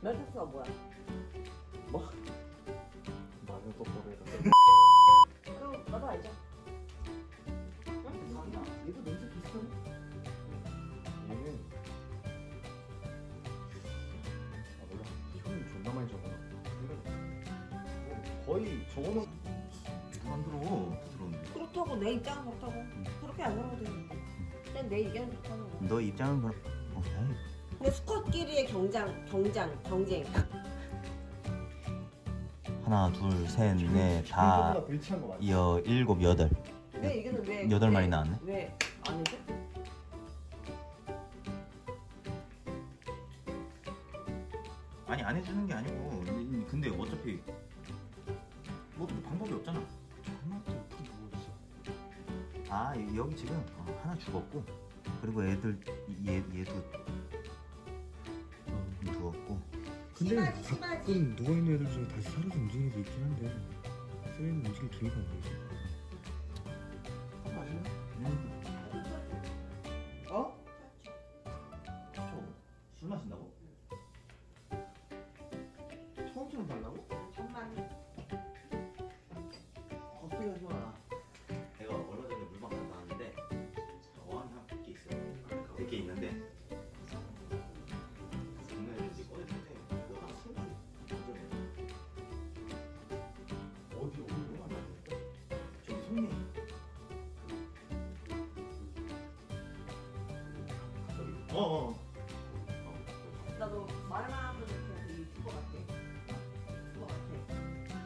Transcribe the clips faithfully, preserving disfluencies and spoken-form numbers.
멜텍스가 뭐야? 뭐? 나는 똑바로 해라. 그럼 나도 알죠. 응? 아니야. 얘도 냄새 비슷하네. 얘는 아 몰라. 형이 존나 많이 적어놔. 뭐 거의 적어놓은 안 들어. 들었는데. 그렇다고 내 입장은 그렇다고. 그렇게 안 하면 되는데. 근데 내 의견은 그렇다는 거야. 너 입장은 그럼. 어, 에이. 근데 수컷끼리의 경장, 경장, 경쟁. 하나, 둘, 셋, 넷, 다, 형보다 불치한 거 맞지? 여, 일곱, 여덟. 내 의견은 왜? 여덟 왜- 마리 나왔네. 왜 안 해줘? 아니 안 해주는 게 아니고 근데 어차피 뭐 방법이 없잖아. 존나 또 누워있어. 아 여기 지금 어, 하나 죽었고 그리고 애들 얘 얘도 누웠고. 근데 심하지, 심하지. 가끔 누워있는 애들 중에 다시 살아서 움직이는 애도 있긴 한데 쟤는 움직일 기회가 없는 거지. 음. 어? 술 마신다고? 처음처럼 달라고? 천만. 갑자기 하지 마. 내가 얼마 전에 물방 갔다 왔는데 어항이 한 백 개 있어. 백 개 있는데 장난이 이제 꺼냈는데 뭐가 술이 어디 어디로 가냐? 저기 손님 어어 나도 말만 하면 되게 유튜버 같아. 유튜버 같아.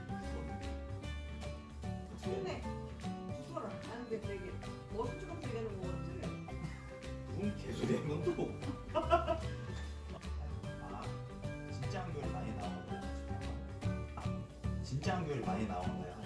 좋네. 유튜버라. 아니 근데 되게 멋진 척하면서 얘기하는 거 같아. 무슨 개소리야 이건 또. 아 진짜 한글 많이 나오는 거야. 진짜 한글 많이 나오는 거야.